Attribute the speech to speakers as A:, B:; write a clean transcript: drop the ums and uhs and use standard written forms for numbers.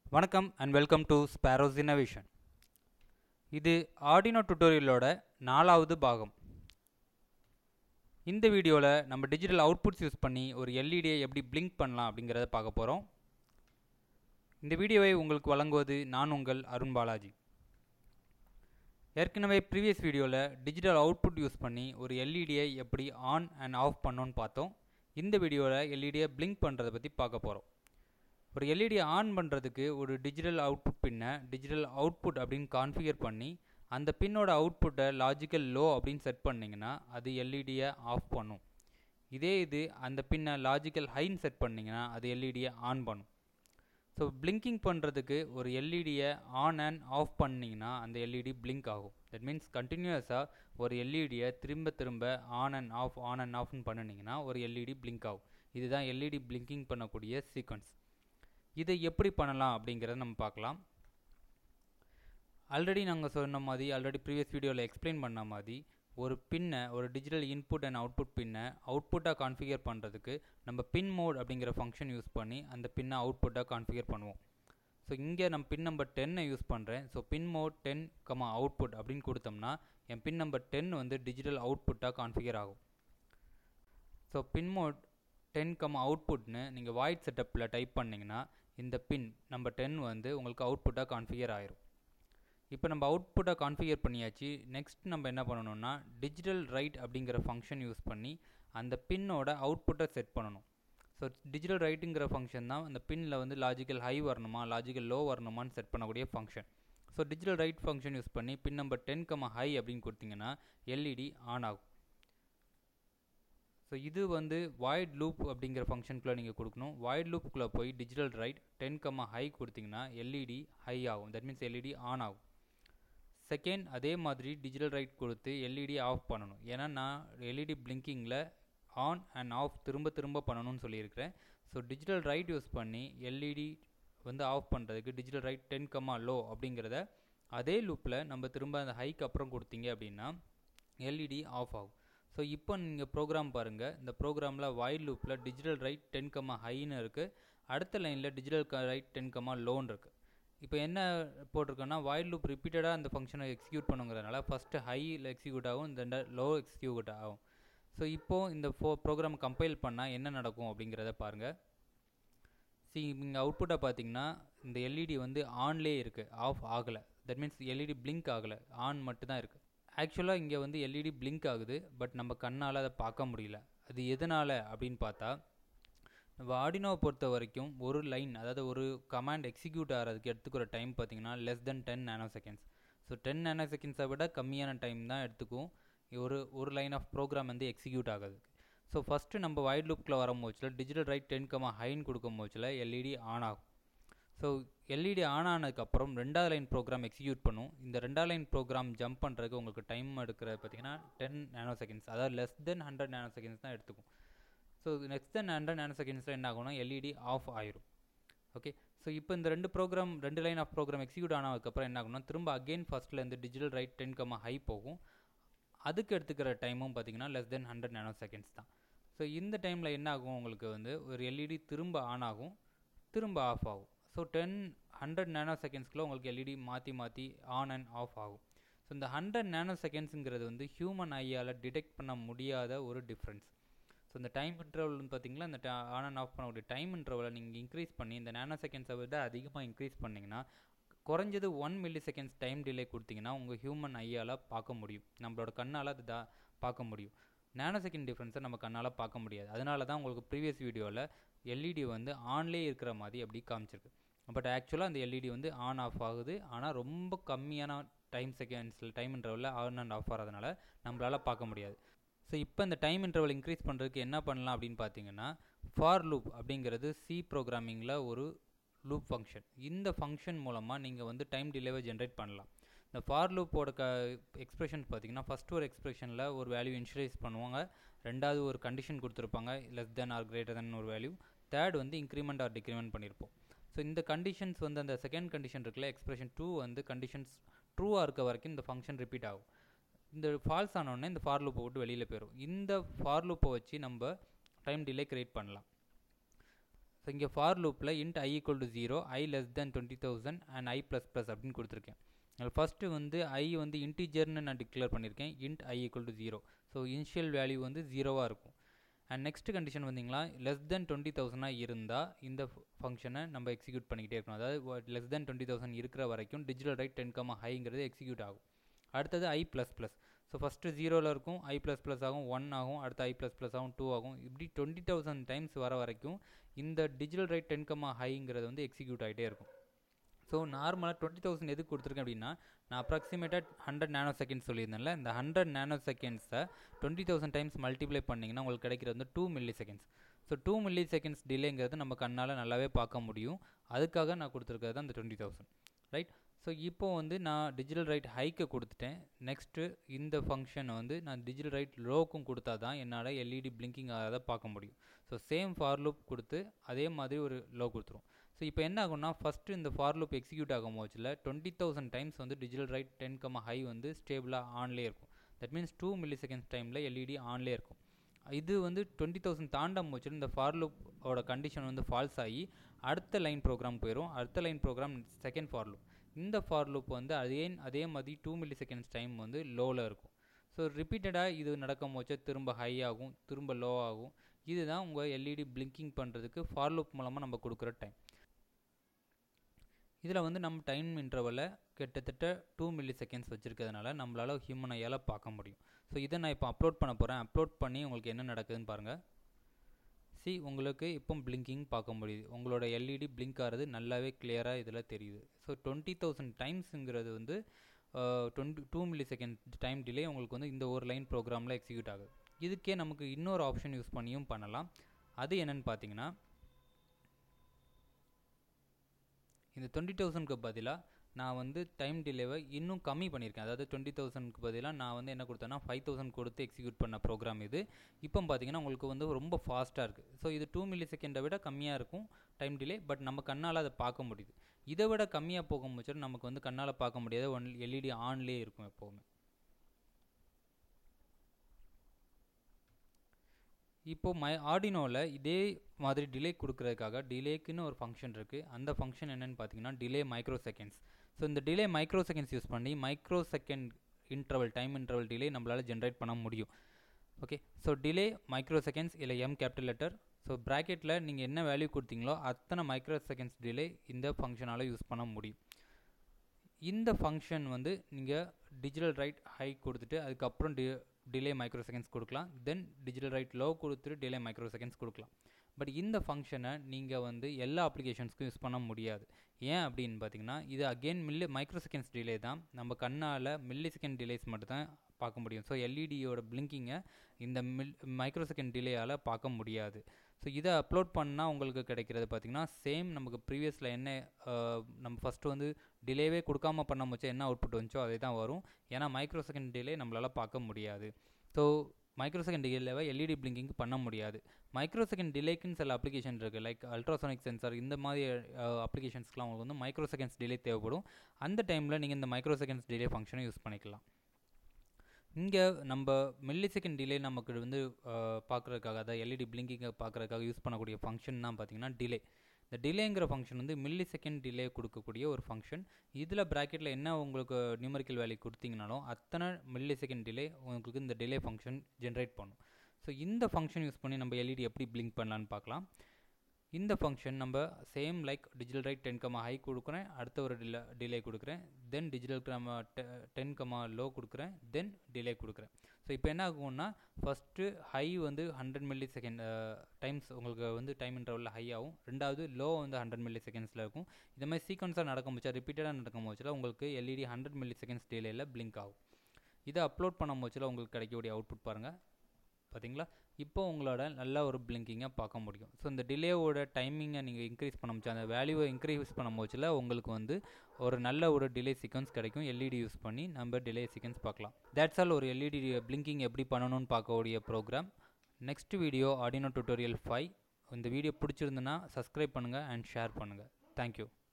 A: வணக்கம் and welcome to sparrows innovation. இது Arduino டுட்டோரியலோட 4வது பாகம். இந்த வீடியோவில் நம்ம டிஜிட்டல் அவுட்புட்ஸ் யூஸ் பண்ணி ஒரு எல்இடியை எப்படி பிளிங்க் பண்ணலாம் அப்படிங்கிறத பார்க்க போகிறோம். இந்த வீடியோவை உங்களுக்கு வழங்குவது நான் உங்கள் அருண் பாலாஜி. ஏற்கனவே ப்ரீவியஸ் வீடியோவில் டிஜிட்டல் அவுட்புட் யூஸ் பண்ணி ஒரு எல்இடியை எப்படி ஆன் அண்ட் ஆஃப் பண்ணோன்னு பார்த்தோம். இந்த வீடியோவில் எல்இடியை பிளிங்க் பண்ணுறதை பற்றி பார்க்க போகிறோம். ஒரு எல்இடி ஆன் பண்ணுறதுக்கு ஒரு டிஜிட்டல் அவுட்புட் பின்னை டிஜிட்டல் அவுட்புட் அப்படின்னு கான்ஃபிகர் பண்ணி அந்த பின்னோட அவுட்புட்டை லாஜிக்கல் லோ அப்படின்னு செட் பண்ணிங்கன்னா அது எல்இடியை ஆஃப் பண்ணும். இது அந்த பின்னை லாஜிக்கல் ஹைன்னு செட் பண்ணிங்கன்னா அது எல்இடியை ஆன் பண்ணும். ஸோ பிளிங்கிங் பண்ணுறதுக்கு ஒரு எல்இடியை ஆன் அண்ட் ஆஃப் பண்ணிங்கன்னா அந்த எல்இடி பிளிங்க் ஆகும். தட் மீன்ஸ் கண்டினியூஸாக ஒரு எல்இடியை திரும்ப ஆன் அண்ட் ஆஃப்னு பண்ணினீங்கன்னா ஒரு எல்இடி பிளிங்க் ஆகும். இதுதான் எல்இடி பிளிங்கிங் பண்ணக்கூடிய சீக்வன்ஸ். இதை எப்படி பண்ணலாம் அப்படிங்கிறத நம்ம பார்க்கலாம். ஆல்ரெடி நாங்கள் சொன்ன மாதிரி ப்ரீவியஸ் வீடியோவில் எக்ஸ்பிளைன் பண்ண மாதிரி ஒரு பின்னை ஒரு டிஜிட்டல் இன்புட் அண்ட் அவுட்புட் பின்னை அவுட்புட்டாக கான்ஃபிகர் பண்ணுறதுக்கு நம்ம பின் மோட் அப்படிங்கிற ஃபங்க்ஷன் யூஸ் பண்ணி அந்த பின்னை அவுட்புட்டாக கான்ஃபிகர் பண்ணுவோம். ஸோ இங்கே நம்ம பின் நம்பர் 10 யூஸ் பண்ணுறேன். ஸோ பின் மோட் 10, அவுட்புட் அப்படின்னு கொடுத்தோம்னா என் பின் நம்பர் 10 வந்து டிஜிட்டல் அவுட்புட்டாக கான்ஃபிகர் ஆகும். ஸோ பின் மோட் 10, அவுட்புட்னு நீங்கள் வாய்ட் செட்டப்பில் டைப் பண்ணிங்கன்னா இந்த பின் நம்பர் 10 வந்து உங்களுக்கு அவுட்புட்டாக கான்ஃபிகர் ஆயிரும். இப்போ நம்ம அவுட்புட்டாக கான்ஃபிகர் பண்ணியாச்சு. நெக்ஸ்ட் நம்ம என்ன பண்ணணும்னா டிஜிட்டல் ரைட் அப்படிங்கிற ஃபங்க்ஷன் யூஸ் பண்ணி அந்த பின்னோட அவுட்புட்டை செட் பண்ணணும். ஸோ டிஜிட்டல் ரைட்டுங்கிற ஃபங்க்ஷன் தான் அந்த பின்னில் வந்து லாஜிக்கல் ஹை வரணுமா லாஜிக்கல் லோ வரணுமான்னு செட் பண்ணக்கூடிய ஃபங்க்ஷன். So digital write function use பண்ணி பின் நம்பர் 10, ஹை அப்படின்னு கொடுத்தீங்கன்னா எல்இடி ஆன் ஆகும். ஸோ இது வந்து வாய்ட் லூப் அப்படிங்கிற ஃபங்க்ஷனுக்குள்ளே நீங்கள் கொடுக்கணும். வாய்ட் லூப்புக்குள்ளே போய் டிஜிட்டல் ரைட் 10, ஹை கொடுத்தீங்கன்னா எல்இடி ஹை ஆகும். தட் மீன்ஸ் எல்இடி ஆன் ஆகும். செகண்ட் அதே மாதிரி டிஜிட்டல் ரைட் கொடுத்து எல்இடி ஆஃப் பண்ணணும். ஏன்னா நான் எல்இடி பிளிங்கிங்கில் ஆன் அண்ட் ஆஃப் திரும்ப பண்ணணும்னு சொல்லியிருக்கிறேன். ஸோ டிஜிட்டல் ரைட் யூஸ் பண்ணி எல்இடி வந்து ஆஃப் பண்ணுறதுக்கு டிஜிட்டல் ரைட் 10, லோ அப்படிங்கிறத அதே லூப்பில் நம்ம திரும்ப அந்த ஹைக்கு அப்புறம் கொடுத்தீங்க அப்படின்னா எல்இடி ஆஃப் ஆகும். ஸோ இப்போ நீங்கள் ப்ரோக்ராம் பாருங்கள். இந்த ப்ரோக்ராமில் வாய்ட் லூப்பில் டிஜிட்டல் ரைட் 10, ஹைன்னு இருக்குது. அடுத்த லைனில் டிஜிட்டல் ரைட் 10, லோன்னு இருக்குது. இப்போ என்ன போட்டிருக்கோன்னா வாய்ட் லூப் ரிப்பீட்டடாக அந்த ஃபங்க்ஷனை எக்ஸிக்யூட் பண்ணுங்கிறதுனால ஃபஸ்ட்டு ஹையில் எக்ஸிக்யூட் ஆகும், இந்த லோ எக்ஸிக்யூட் ஆகும். ஸோ இப்போது இந்த ப்ரோக்ராம் கம்பைல் பண்ணால் என்ன நடக்கும் அப்படிங்கிறத பாருங்கள். இங்கே அவுட்புட்டாக பார்த்தீங்கன்னா இந்த எல்இடி வந்து ஆன்லேயே இருக்குது, ஆஃப் ஆகலை. தட் மீன்ஸ் எல்இடி பிளிங்க் ஆகலை, ஆன் மட்டும் தான் இருக்குது. ஆக்சுவலாக இங்கே வந்து எல்இடி பிளிங்க் ஆகுது, பட் நம்ம கண்ணால் அதை பார்க்க முடியல. அது எதனால் அப்படின்னு பார்த்தா நம்ம ஆர்டினோவை பொறுத்த வரைக்கும் ஒரு லைன், அதாவது ஒரு கமாண்ட் எக்ஸிக்யூட் ஆகிறதுக்கு எடுத்துக்கிற டைம் பார்த்தீங்கன்னா லெஸ் தென் 10 naноseconds. ஸோ 10 nanoseconsை விட கம்மியான டைம் தான் எடுத்துக்கும் ஒரு லைன் ஆஃப் ப்ரோக்ராம் வந்து எக்ஸிக்யூட் ஆகிறதுக்கு. ஸோ ஃபஸ்ட்டு நம்ம வாய்ட் லூப்பில் வரும்போச்சில் டிஜிட்டல் ரைட் 10, ஹைன்னு கொடுக்கும் போச்சில் எல்இடி ஆன் ஆகும். ஸோ எல்இடி ஆன் ஆனதுக்கப்புறம் 2வது லைன் ப்ரோக்ராம் எக்ஸிக்யூட் பண்ணும். இந்த 2வது லைன் ப்ரோக்ராம் ஜம்ப் பண்ணுறதுக்கு உங்களுக்கு டைம் எடுக்கிறது பார்த்தீங்கன்னா 10 nanoseconds, அதாவது லெஸ் தென் 100 nanoseconds தான் எடுத்துக்கும். ஸோ நெக்ஸ்ட் தென் 100 nanoseconsல் என்ன ஆகும்னா எல்இடி ஆஃப் ஆயிரும். ஓகே, ஸோ இப்போ இந்த ரெண்டு லைன் ஆஃப் ப்ரோக்ராம் எக்ஸிக்யூட் ஆனதுக்கப்புறம் என்ன ஆகும்னா திரும்ப அகெயின் ஃபஸ்ட்லேருந்து டிஜிட்டல் ரைட் 10, ஹை போகும். அதுக்கு எடுத்துக்கிற டைமும் பார்த்தீங்கன்னா லெஸ் தென் 100 nanoseconds தான். ஸோ இந்த டைமில் என்ன ஆகும், உங்களுக்கு வந்து ஒரு எல்இடி திரும்ப ஆன் ஆகும், திரும்ப ஆஃப் ஆகும். ஸோ 100 nanoseconsக்குள்ளே உங்களுக்கு எல்இடி மாற்றி ஆன் அண்ட் ஆஃப் ஆகும். ஸோ இந்த 100 nanoseconsங்கிறது வந்து ஹியூமன் ஐயால் டிடெக்ட் பண்ண முடியாத ஒரு டிஃப்ரென்ஸ். ஸோ இந்த டைம் இன்டர்வல்னு பார்த்தீங்கன்னா இந்த ஆன் அண்ட் ஆஃப் பண்ணக்கூடிய டைம் இன்டர்வலை நீங்கள் இன்க்ரீஸ் பண்ணி இந்த nanoseconsை விட அதிகமாக இன்க்ரீஸ் பண்ணிங்கன்னா குறைஞ்சது 1 millisecond டைம் டிலே கொடுத்தீங்கன்னா உங்கள் ஹியூமன் ஐயால் பார்க்க முடியும், நம்மளோட கண்ணால் அது பார்க்க முடியும். நானோசெகண்ட் டிஃப்ரென்ஸை நம்ம கண்ணால் பார்க்க முடியாது. அதனால தான் உங்களுக்கு ப்ரீவியஸ் வீடியோவில் எல்இடி வந்து ஆன்லேயே இருக்கிற மாதிரி அப்படி காமிச்சிருக்கு. பட் ஆக்சுவலாக அந்த எல்இடி வந்து ஆன் ஆஃப் ஆகுது, ஆனால் ரொம்ப கம்மியான டைம் இன்டர்வலில் ஆன் அண்ட் ஆஃப் ஆகிறதுனால நம்மளால் பார்க்க முடியாது. ஸோ இப்போ இந்த டைம் இன்டர்வல் இன்க்ரீஸ் பண்ணுறதுக்கு என்ன பண்ணலாம் அப்படின்னு பார்த்தீங்கன்னா ஃபார் லூப் அப்படிங்கிறது சி ப்ரோக்ராமிங்கில் ஒரு லூப் ஃபங்க்ஷன். இந்த ஃபங்க்ஷன் மூலமாக நீங்கள் வந்து டைம் டிலேவை ஜென்ரேட் பண்ணலாம். இந்த ஃபார் லூப்போட எக்ஸ்பிரஷன்ஸ் பார்த்தீங்கன்னா ஃபஸ்ட்டு ஒரு எக்ஸ்பிரஷனில் ஒரு வேல்யூ இனிஷியலைஸ் பண்ணுவாங்க, ரெண்டாவது ஒரு கண்டிஷன் கொடுத்துருப்பாங்க less than or greater than ஒரு வேல்யூ, தேர்ட் வந்து இன்க்ரிமெண்ட் ஆர் டிக்ரிமெண்ட் பண்ணியிருப்போம். ஸோ இந்த கண்டிஷன்ஸ் வந்து அந்த செகண்ட் கண்டிஷன் இருக்குல்ல எக்ஸ்பிரஷன் 2 வந்து கண்டிஷன்ஸ் ட்ரூவாக இருக்க வரைக்கும் இந்த ஃபங்க்ஷன் ரிப்பீட் ஆகும். இந்த ஃபால்ஸ் ஆனோடனே இந்த ஃபார் லூப்பை விட்டு வெளியில் போயிடும். இந்த ஃபார் லூப்பை வச்சு நம்ம டைம் டிலே கிரியேட் பண்ணலாம். ஸோ இங்கே ஃபார் லூப்பில் int I equal to 0, I less than 20,000 and I plus plus அப்படின்னு கொடுத்துருக்கேன். ஃபஸ்ட்டு வந்து I வந்து இன்டிஜர்னு நான் டிக்ளேர் பண்ணியிருக்கேன், int I equal to 0. So initial value வந்து 0வாக இருக்கும். அண்ட் நெக்ஸ்ட் கண்டிஷன் வந்தீங்களா லெஸ் தென் 20,000 இருந்தால் இந்த ஃபங்க்ஷனை நம்ம எக்ஸிக்யூட் பண்ணிக்கிட்டே இருக்கணும். அதாவது லெஸ் தென் 20,000 இருக்கிற வரைக்கும் டிஜிட்டல் ரைட் 10, ஹைங்கிறது எக்ஸிக்யூட் ஆகும். அடுத்தது I plus plus. So first 0ல் இருக்கும், I ப்ளஸ் ப்ளஸ் ஆகும், 1 ஆகும், அடுத்து I ப்ளஸ் ப்ளஸ் ஆகும், 2 ஆகும். இப்படி 20,000 டைம்ஸ் வர வரைக்கும் இந்த டிஜிட்டல் ரைட் 10, ஹைங்கிறது வந்து எக்ஸிக்யூட் ஆகிட்டே இருக்கும். ஸோ நார்மலாக 20,000 எதுக்கு கொடுத்துருக்கேன் அப்படின்னா, நான் அப்ராக்சிமேட்டாக 100 நானோ செகண்ட்ஸ் சொல்லியிருந்தேன்ல, இந்த 100 நானோ செகண்ட்ஸை 20,000 டைம்ஸ் மல்டிப்ளை பண்ணிங்கன்னா உங்களுக்கு கிடைக்கிறது வந்து 2 milliseconds. So 2 milliseconds டிலேங்கிறது நம்ம கண்ணால் நல்லாவே பார்க்க முடியும். அதுக்காக நான் கொடுத்துருக்கிறது அந்த 20,000, ரைட். ஸோ இப்போ வந்து நான் டிஜிட்டல் ரைட் ஹைக்கு கொடுத்துட்டேன். நெக்ஸ்ட்டு இந்த ஃபங்க்ஷனை வந்து நான் டிஜிட்டல் ரைட் லோக்கும் கொடுத்தா தான் என்னால் எல்இடி பிளிங்கிங் ஆகாத பார்க்க முடியும். ஸோ சேம் ஃபார் லூப் கொடுத்து அதே மாதிரி ஒரு லோ கொடுத்துரும். ஸோ இப்போ என்ன ஆகும்னா, ஃபஸ்ட்டு இந்த ஃபார் லூப் எக்ஸிக்யூட் ஆகும் போச்சில் 20,000 டைம்ஸ் வந்து டிஜிட்டல் ரைட் 10, ஹை வந்து ஸ்டேபிளாக ஆன்லேயே இருக்கும். தட் மீன்ஸ் 2 மில்லி செகண்ட்ஸ் டைமில் எல்இடி ஆன்லேயே இருக்கும். இது வந்து 20,000 தாண்டம் போச்சில் இந்த ஃபார் லூப்போட கண்டிஷன் வந்து ஃபால்ஸ் ஆகி அடுத்த லைன் ப்ரோக்ராம் போயிடும். அடுத்த line program second for loop. இந்த ஃபார் லூப் வந்து அதே மாதிரி 2 மில்லி செகண்ட்ஸ் டைம் வந்து லோவில் இருக்கும். ஸோ ரிப்பீட்டடாக இது நடக்கும் போச்சு திரும்ப ஹை ஆகும், திரும்ப லோ ஆகும். இதுதான் உங்கள் எல்இடி பிளிங்கிங் பண்ணுறதுக்கு ஃபார் லூப் மூலமாக நம்ம கொடுக்குற டைம். இதில் வந்து நம்ம டைம் இன்டர்வலை கிட்டத்தட்ட 2 மில்லி செகண்ட்ஸ் வச்சுருக்கிறதுனால நம்மளால் ஹியூமன் ஐயால் பார்க்க முடியும். ஸோ இதை நான் இப்போ அப்லோட் பண்ண போகிறேன். அப்லோட் பண்ணி உங்களுக்கு என்ன நடக்குதுன்னு பாருங்கள். உங்களுக்கு இப்போ பிளிங்கிங் பார்க்க முடியுது. உங்களோட எல்இடி பிளிங்க் ஆகிறது நல்லாவே கிளியராக இதில் தெரியுது. ஸோ 20,000 டைம்ஸுங்கிறது வந்து 2 மில்லி செகண்ட் டைம் டிலே உங்களுக்கு வந்து இந்த ஒரு லைன் ப்ரோக்ராமில் எக்ஸிக்யூட் ஆகுது. இதுக்கே நமக்கு இன்னொரு ஆப்ஷன் யூஸ் பண்ணியும் பண்ணலாம். அது என்னென்னு பார்த்தீங்கன்னா, இந்த 20,000க்கு பதிலாக நான் வந்து டைம் டிலேவை இன்னும் கம்மி பண்ணியிருக்கேன். அதாவது 20,000க்கு பதிலாக நான் வந்து என்ன கொடுத்தேன்னா 5,000 கொடுத்து எக்ஸிக்யூட் பண்ண ப்ரோக்ராம் இது. இப்போ பார்த்தீங்கன்னா உங்களுக்கு வந்து ரொம்ப ஃபாஸ்ட்டாக இருக்குது. ஸோ இது 2 மில்லி செகண்டை விட கம்மியாக இருக்கும் டைம் டிலே. பட் நம்ம கண்ணால் அதை பார்க்க முடியுது. இதை விட கம்மியாக போகும் போது நமக்கு வந்து கண்ணால் பார்க்க முடியாது, எல்இடி ஆன்லேயே இருக்கும் எப்போவுமே. இப்போது ஆர்டினோவில் இதே மாதிரி டிலே கொடுக்குறதுக்காக டிலேக்குன்னு ஒரு ஃபங்க்ஷன் இருக்குது. அந்த ஃபங்க்ஷன் என்னென்னு பார்த்தீங்கன்னா டிலே மைக்ரோ செகண்ட்ஸ். ஸோ இந்த டிலே மைக்ரோ செகண்ட்ஸ் யூஸ் பண்ணி microsecond time interval delay நம்மளால் ஜென்ரேட் பண்ண முடியும். Okay, so delay microseconds இல்லை M கேபிட்டல் லெட்டர். ஸோ ப்ராக்கெட்டில் நீங்கள் என்ன வேல்யூ கொடுத்தீங்களோ அத்தனை மைக்ரோ செகண்ட்ஸ் டிலே இந்த ஃபங்க்ஷனால் யூஸ் பண்ண முடியும். இந்த ஃபங்க்ஷன் வந்து நீங்கள் டிஜிட்டல் ரைட் ஹை கொடுத்துட்டு அதுக்கப்புறம் டிலே மைக்ரோ செகண்ட்ஸ் கொடுக்கலாம். தென் டிஜிட்டல் ரைட் லோ கொடுத்துட்டு டிலே மைக்ரோ செகண்ட்ஸ் கொடுக்கலாம். பட் இந்த ஃபங்க்ஷனை நீங்கள் வந்து எல்லா அப்ளிகேஷன்ஸ்க்கும் யூஸ் பண்ண முடியாது. ஏன் அப்படின்னு பார்த்தீங்கன்னா, இது அகெயின் மைக்ரோ செகண்ட்ஸ் டிலே தான். நம்ம கண்ணால் மில்லி செகண்ட் டிலேஸ் மட்டும் தான் பார்க்க முடியும். ஸோ எல்இடியோட பிளிங்கிங்கை இந்த மைக்ரோ செகண்ட் டிலேயால் பார்க்க முடியாது. ஸோ இதை அப்லோட் பண்ணால் உங்களுக்கு கிடைக்கிறது பார்த்திங்கன்னா சேம் நமக்கு ப்ரீவியஸில் என்ன நம்ம ஃபஸ்ட்டு வந்து டிலேவே கொடுக்காமல் பண்ண முடிச்சா என்ன அவுட்புட் வந்துச்சோ அதே தான் வரும். ஏன்னா மைக்ரோ செகண்ட் டிலே நம்மளால் பார்க்க முடியாது. ஸோ மைக்ரோ செகண்ட் டிலேவை எல்இடி பிளிங்கிங் பண்ண முடியாது. மைக்ரோ செகண்ட் டிலேக்குன்னு சில அப்ளிகேஷன் இருக்குது, லைக் அல்ட்ராசோனிக் சென்சார். இந்த மாதிரி அப்ளிகேஷன்ஸ்க்குலாம் உங்களுக்கு வந்து மைக்ரோ செகண்ட்ஸ் டிலே தேவைப்படும். அந்த டைமில் நீங்கள் இந்த மைக்ரோ செகண்ட்ஸ் டிலே ஃபங்க்ஷனை யூஸ் பண்ணிக்கலாம். இங்கே நம்ம மில்லி செகண்ட் டிலே நமக்கு வந்து பார்க்குறதுக்காக, அதாவது எல்இடி பிளிங்கிங்கை பார்க்குறதுக்காக யூஸ் பண்ணக்கூடிய ஃபங்க்ஷன் தான் பார்த்திங்கன்னா டிலே. இந்த டிலேங்கிற ஃபங்க்ஷன் வந்து மில்லி செகண்ட் டிலே கொடுக்கக்கூடிய ஒரு ஃபங்க்ஷன். இதில் ப்ராக்கெட்டில் என்ன உங்களுக்கு நியூமரிக்கல் வேல்யூ கொடுத்தீங்கனாலும் அத்தனை மில்லி செகண்ட் டிலே உங்களுக்கு இந்த டிலே ஃபங்க்ஷன் ஜென்ரேட் பண்ணும். ஸோ இந்த ஃபங்க்ஷன் யூஸ் பண்ணி நம்ம எல்இடி எப்படி பிளிங்க் பண்ணலான்னு பார்க்கலாம். இந்த ஃபங்க்ஷன் நம்ம same like digital write 10, high கொடுக்குறேன், அடுத்த ஒரு டிலே கொடுக்குறேன், தென் டிஜிட்டல் 10, லோ கொடுக்குறேன், தென் டிலே கொடுக்குறேன். ஸோ இப்போ என்ன ஆகும்னா, ஃபஸ்ட்டு ஹை வந்து 100 மில்லி செகண்ட் டைம்ஸ் உங்களுக்கு வந்து டைம் இன்டர்வலில் ஹை ஆகும். ரெண்டாவது லோ வந்து 100 மில்லி செகண்ட்ஸில் இருக்கும். இந்த மாதிரி சீக்வன்ஸாக நடக்கும் போச்சு, ரிப்பீட்டடாக நடக்கும் போச்சில் உங்களுக்கு எல்இடி 100 மில்லி செகண்ட்ஸ் டிலேயில் பிளிங்க் ஆகும். இதை அப்லோட் பண்ண போச்சில் உங்களுக்கு கிடைக்கக்கூடிய அவுட்புட் பாருங்கள். பார்த்தீங்களா, இப்போ உங்களோட நல்ல ஒரு பிளிங்கிங்கை பார்க்க முடியும். ஸோ இந்த டிலேவோட டைமிங்கை நீங்கள் இன்க்ரீஸ் பண்ண முடிச்சு, அந்த வேல்யூவை இன்க்ரீஸ் பண்ண போச்சில் உங்களுக்கு வந்து ஒரு நல்ல ஒரு டிலே சீக்வன்ஸ் கிடைக்கும். எல்இடி யூஸ் பண்ணி நம்ம டிலே சீக்வன்ஸ் பார்க்கலாம். தேட்ஸ் ஆல் ஒரு எல்இடி பிளிங்கிங் எப்படி பண்ணணும்னு பார்க்கக்கூடிய program. Next video Arduino tutorial 5. இந்த வீடியோ பிடிச்சிருந்துன்னா சப்ஸ்கிரைப் பண்ணுங்கள் அண்ட் ஷேர் பண்ணுங்கள். தேங்க்யூ.